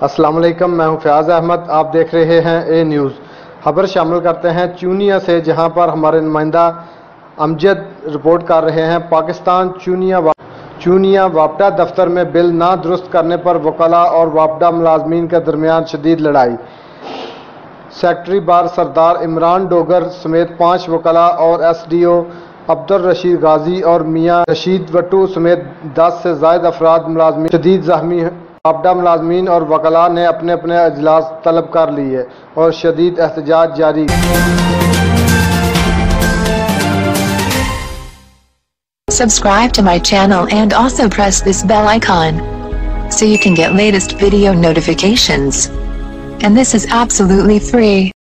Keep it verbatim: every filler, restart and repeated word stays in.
अस्सलाम वालेकुम, मैं हूं फयाज अहमद। आप देख रहे हैं ए न्यूज़। खबर शामिल करते हैं चूनिया से, जहां पर हमारे नुमाइंदा अमजद रिपोर्ट कर रहे हैं। पाकिस्तान चूनिया वा, चूनिया वापडा दफ्तर में बिल ना दुरुस्त करने पर वकला और वापडा मुलाजमीन के दरमियान शदीद लड़ाई। सेक्रेटरी बार सरदार इमरान डोगर समेत पाँच वकला और S D O Abdul Rashid Ghazi और मियाँ रशीद वट्टू समेत दस से जायद अफराद मुलाजमीन शदीद जख्मी। वापडा मुलाजमीन और वकला ने अपने अपने अजलास तलब कर लिए और शदीद एहतजाज जारी। Subscribe to my channel and also press this bell icon so you can get latest video notifications. And this is absolutely free.